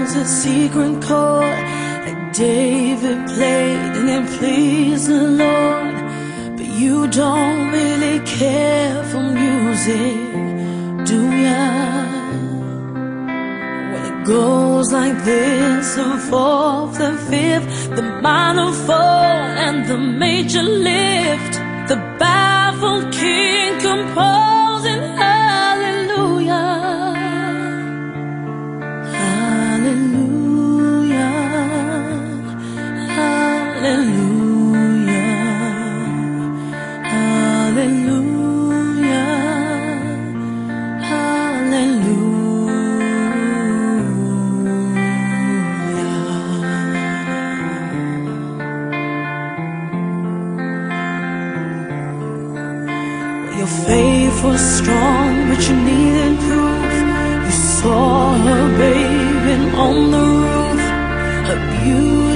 was a secret chord that David played and it pleased the Lord. But you don't really care for music, do ya? When it goes like this, the fourth and fifth, the minor fall and the major lift, the baffled king composing hallelujah, hallelujah, hallelujah, hallelujah, hallelujah. Your faith was strong, but you needed proof. You saw her bathing on the roof, her beauty